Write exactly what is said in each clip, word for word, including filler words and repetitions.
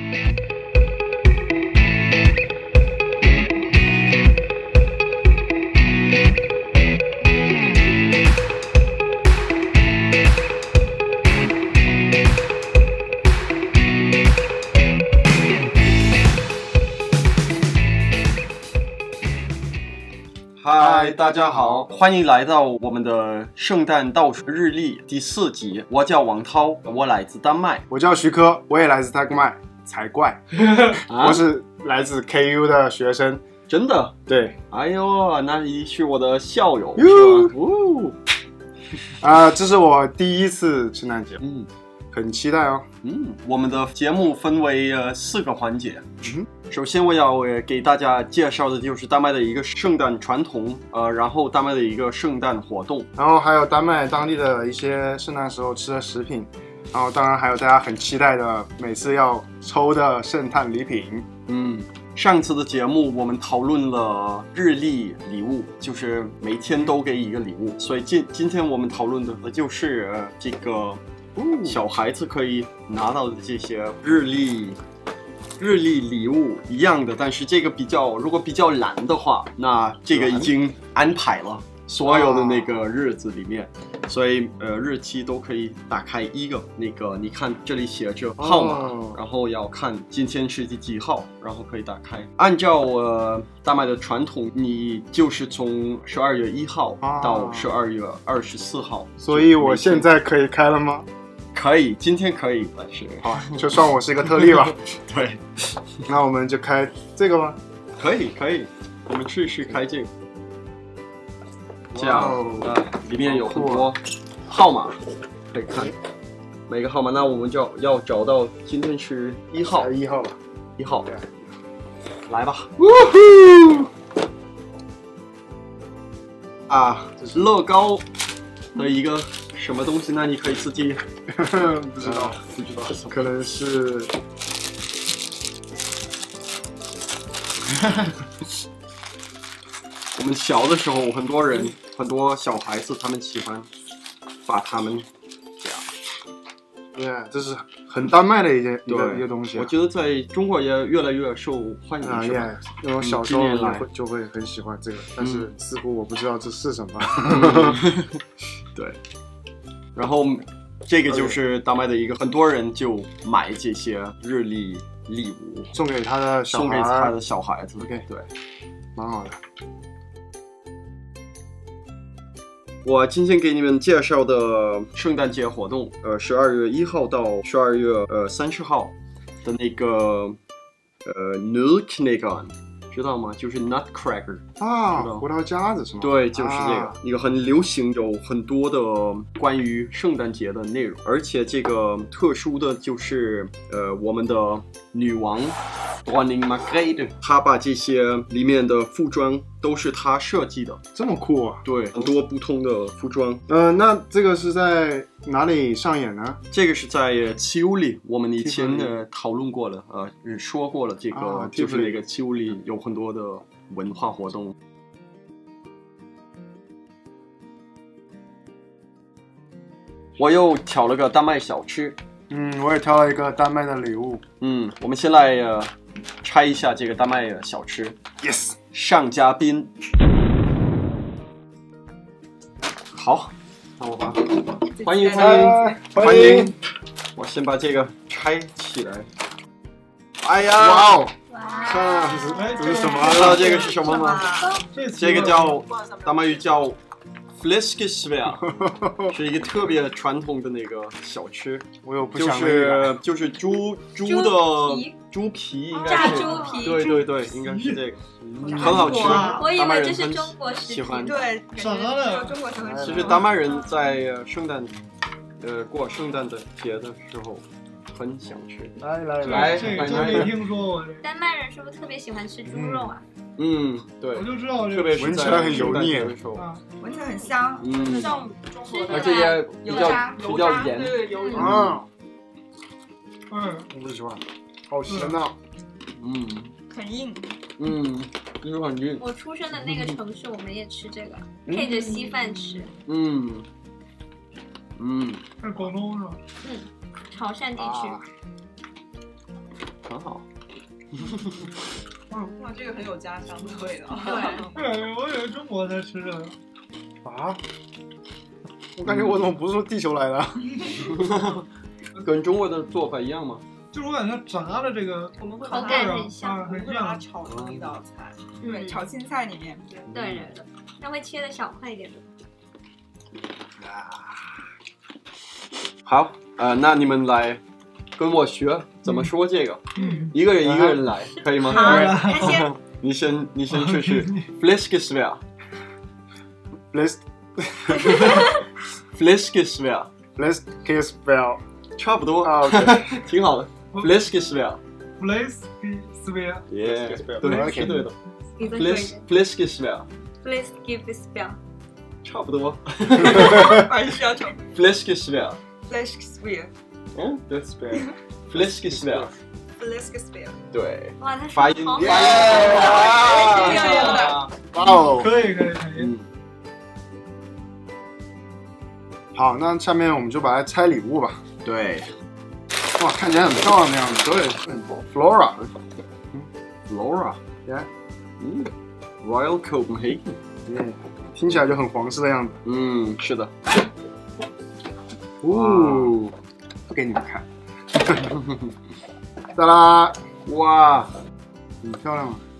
嗨，大家好，欢迎来到我们的圣诞倒数日历第四集。我叫王涛，我来自丹麦。 我叫徐科，我也来自丹麦，才怪！啊、我是来自 K U 的学生。 真的？ 对。 哎呦，那你是我的校友。 哟。啊、呃，这是我第一次圣诞节，嗯，很期待哦。 嗯，我们的节目分为呃四个环节。 嗯。 首先，我要给大家介绍的就是丹麦的一个圣诞传统，呃，然后丹麦的一个圣诞活动， 然后还有丹麦当地的一些圣诞时候吃的食品，然后当然还有大家很期待的每次要抽的圣诞礼品。 嗯，上次的节目我们讨论了日历礼物，就是每天都给一个礼物，所以今今天我们讨论的就是、呃、这个小孩子可以拿到的这些日历。日历礼物一样的，但是这个比较，如果比较难的话，那这个已经安排了所有的那个日子里面，所以呃日期都可以打开一个那个，你看这里写着号码，哦、然后要看今天是第几号，然后可以打开。按照呃丹麦的传统，你就是从十二月一号到十二月二十四号， 所以我现在可以开了吗？ 可以，今天可以，但是好，就算我是一个特例吧。 对， 那我们就开这个吧。 可以，可以，我们试试开这个。这样，呃，里面有很多号码可以看，每个号码，那我们就要找到今天是一号， 一号吧， 一号，对，来吧。啊，乐高的一个。什么东西呢？你可以自己不知道，不知道，可能是我们小的时候，很多人，很多小孩子，他们喜欢把他们这样。 对，这是很丹麦的一件一个一个东西、啊。 我觉得在中国也越来越受欢迎。 啊耶！因为我小时候就会就会很喜欢这个，但是似乎我不知道这是什么。 嗯、对。然后，这个就是丹麦的一个，很多人就买这些日历礼物送给他的小孩， 送给他的小孩子。 OK， 对， 蛮好的。 我今天给你们介绍的圣诞节活动，呃，十二月一号到十二月呃三十号的那个呃 Nulknegan。知道吗？就是 Nutcracker 啊，葡萄夹子是吗？ 对，就是这个、啊、一个很流行，有很多的关于圣诞节的内容，而且这个特殊的就是呃，我们的女王 Dronning Margrethe， 她把这些里面的服装都是她设计的， 这么酷啊！ 对，很多不同的服装。 呃，那这个是在哪里上演呢？ 这个是在七乌里，我们以前呃讨论过了，呃，说过了，这个、啊、就是那个七乌里有很多的文化活动。我又挑了个丹麦小吃， 嗯，我也挑了一个丹麦的礼物。 嗯，我们先来呃拆一下这个丹麦小吃。 Yes， 上嘉宾。好，那我把欢迎欢迎欢迎， 我先把这个拆起来。哎呀， 哇哦！ 哇， 这是什么？ 知道这个是什么吗？这个叫丹麦语叫 Fläskesvärd， 是一个特别传统的那个小吃。 我有不想就是就是猪猪的猪皮，应该是炸猪皮。 对对对，应该是这个，很好吃。 我以为这是中国食喜欢。 对， 什么的？ 中国食其实丹麦人在圣诞，呃，过圣诞的节的时候。很想吃， 来来来，这个真没听说过。 丹麦人是不是特别喜欢吃猪肉啊？ 嗯，对， 我就知道， 特别是闻起来很油腻， 闻起来很香， 嗯， 像中国的， 而且也比较比较盐， 对，油炸， 嗯， 嗯， 我不喜欢，好咸呐， 嗯， 很硬， 嗯，真的很硬。 我出生的那个城市，我们也吃这个，配着稀饭吃， 嗯，嗯， 是广东是吧？ 嗯。潮汕地区， 啊， 很好。 哇，这个很有家乡的味道。 对， 对，我以为中国在吃这个。 啊？我感觉我怎么不是从地球来的？ 跟中国的做法一样吗？ 就是我感觉炸的这个我们会口把它感很像啊，很我们会把它像。 炒成一道菜， 嗯对，炒青菜里面。 对对对，它会切的小块一点的。 好，呃，那你们来跟我学怎么说这个， 嗯， 一个人一个人来，可以吗？ 好，那先你先，你先试试 fläskesvär Let's fläskesvär let's kiss bell 差不多啊，OK， 挺好的 fläskesvär Place Swear。 耶， Fläskesvär 对， OK 是对的你再说一 fläs 遍 fläskesvär ，Please give this bell。 差不多还是要炒 fläskesvär flesh spear 嗯，对 fläskesvär flesh spear。 对， 哇，它发音说好耶这样有的。 哇哦， 可以可以可以。 嗯， 好，那下面我们就把它拆礼物吧。 对哇，看起来很漂亮的样子。对，Flora， ，Flora， Yeah 嗯 ，Royal Copenhagen， 耶，听起来就很皇室的样子。 嗯，是的， 哦，不给你们看。哒啦， 哇， 很漂亮啊。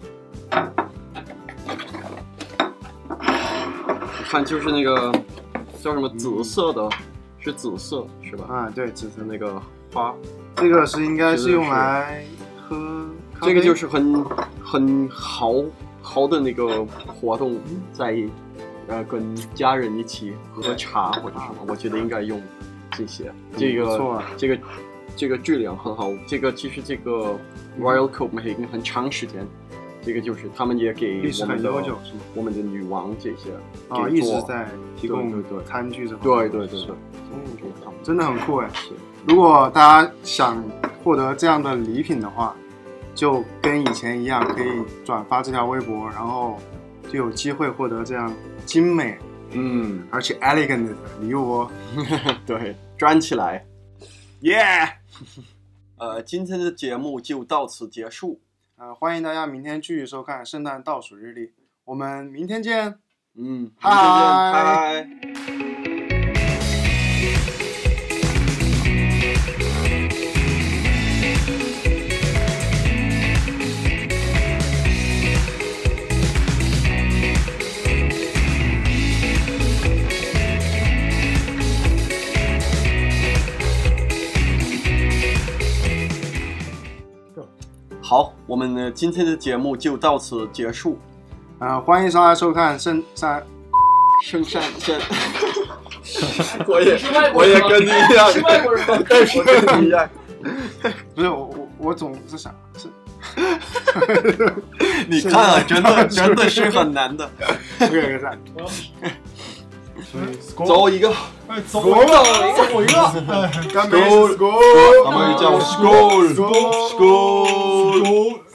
看就是那个叫什么紫色的，是紫色是吧？ 啊，对，紫色是。那个花， 这个是应该是用来喝咖啡。 这个就是很很好好的那个活动，在呃跟家人一起喝茶或者什么，我觉得应该用这些。这个不错啊这个这个质量很好，这个其实这个 Royal Copenhagen 很长时间。这个就是他们也给历史我们的很悠久是吗？ 我们的女王这些啊， 给做一直在提供对对对餐具这方面。 对对对对， 嗯，真的很酷哎！如果大家想获得这样的礼品的话，就跟以前一样，可以转发这条微博，然后就有机会获得这样精美嗯， 而且 elegant 的礼物哦。 对，转起来。 耶！ 呃，今天的节目就到此结束。 呃，欢迎大家明天继续收看《圣诞倒数日历》，我们明天见。 嗯， 嗨明天见，拜。好，我们呢今天的节目就到此结束。 呃，欢迎大家收看圣圣圣诞节，我也我也跟你一样， 是外国人吗？ 但是跟你一样。 不是我我我总是想是你看啊，真的真的是很难的。 这个个赞。 走一个， 哎，走一个，走一个，哎， 干杯 Skål ！Skål！ 他们叫 Skål Skål Skål。